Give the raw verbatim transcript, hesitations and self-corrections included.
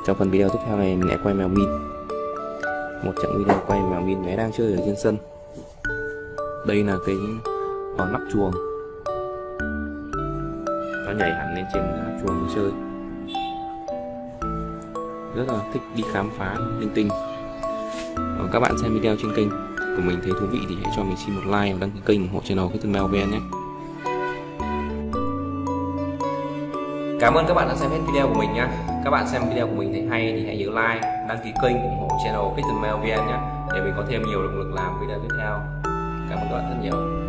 Trong phần video tiếp theo này mình lại quay mèo Min. Một trận video quay mèo Min bé đang chơi ở trên sân. Đây là cái con nắp chuồng. Nó nhảy hẳn lên trên nắp chuồng chơi. Rất là thích đi khám phá linh tinh. Và các bạn xem video trên kênh của mình thấy thú vị thì hãy cho mình xin một like và đăng ký kênh ủng hộ channel KittenMeoVn nhé. Cảm ơn các bạn đã xem hết video của mình nhé. Các bạn xem video của mình thấy hay thì hãy nhớ like, đăng ký kênh ủng hộ channel KittenMeoVn nhé, để mình có thêm nhiều động lực làm video tiếp theo. Cảm ơn các bạn rất nhiều.